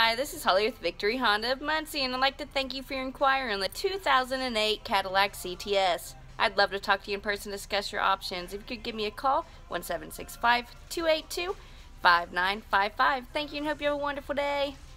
Hi, this is Holly with Victory Honda of Muncie, and I'd like to thank you for your inquiry on the 2008 Cadillac CTS. I'd love to talk to you in person and discuss your options. If you could give me a call, 1-765-282-5955. Thank you and hope you have a wonderful day.